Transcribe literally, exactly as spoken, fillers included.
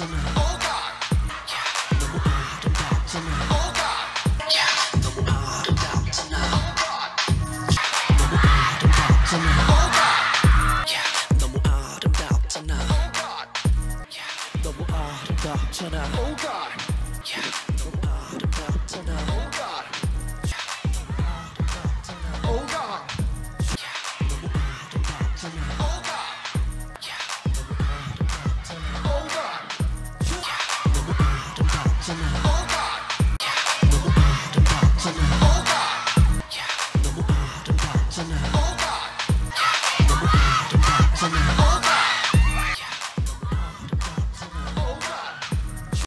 아름답잖아. Oh God. Yeah, 너무 아름답잖아. Oh God. Yeah, 너무 아름답잖아. Oh God. 너무 아름답잖아. Oh God. Yeah, 너무 아름답잖아. Oh God. Yeah, 너무 아름답잖아. Oh God.